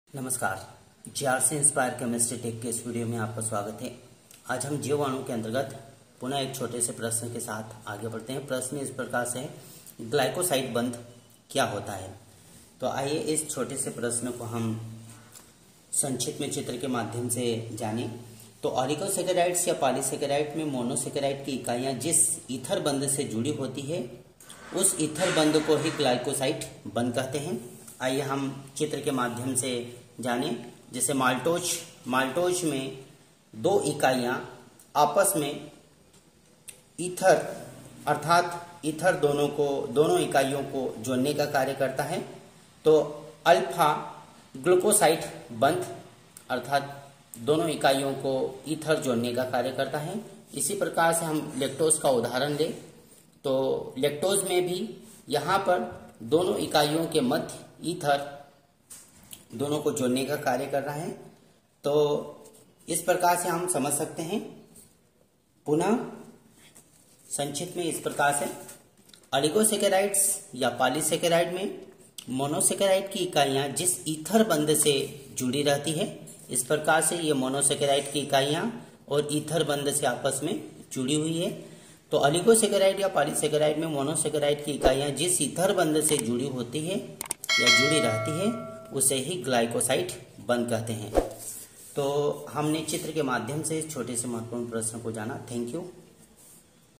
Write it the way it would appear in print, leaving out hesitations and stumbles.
नमस्कार। GRC inspire chemistry take के इस वीडियो में आपका स्वागत है। आज हम जीवाणु के अंतर्गत पुनः एक छोटे से प्रश्न के साथ आगे बढ़ते हैं। प्रश्न इस प्रकार से है, ग्लाइकोसाइड बंध क्या होता है। तो आइए इस छोटे से प्रश्न को हम संक्षिप्त में चित्र के माध्यम से जानें। तो ऑलिगोसैकेराइड्स या पॉलीसैकेराइड में मोनोसैकेराइड की इकाइयाँ जिस ईथर बंध से जुड़ी होती है उस ईथर बंध को ही ग्लाइकोसाइड बंध कहते हैं। आइए हम चित्र के माध्यम से जानें। जैसे माल्टोज में दो इकाइयां आपस में ईथर अर्थात ईथर दोनों इकाइयों को जोड़ने का कार्य करता है। तो अल्फा ग्लूकोसाइड बंध अर्थात दोनों इकाइयों को ईथर जोड़ने का कार्य करता है। इसी प्रकार से हम लैक्टोज का उदाहरण लें तो लैक्टोज में भी यहाँ पर दोनों इकाइयों के मध्य ईथर दोनों को जोड़ने का कार्य कर रहा है। तो इस प्रकार से हम समझ सकते हैं। पुनः संक्षिप्त में इस प्रकार से ऑलिगोसैकेराइड्स या पॉलीसैकेराइड में मोनोसैकेराइड की इकाइयां जिस ईथर बंध से जुड़ी रहती है, इस प्रकार से ये मोनोसैकेराइड की इकाइयां और ईथर बंध से आपस में जुड़ी हुई है। तो ऑलिगोसैकेराइड या पॉलीसैकेराइड में मोनोसैकेराइड की इकाइयां जिस ईथर बंध से जुड़ी होती है या जुड़ी रहती है उसे ही ग्लाइकोसाइड बंध कहते हैं। तो हमने चित्र के माध्यम से इस छोटे से महत्वपूर्ण प्रश्न को जाना। Thank you.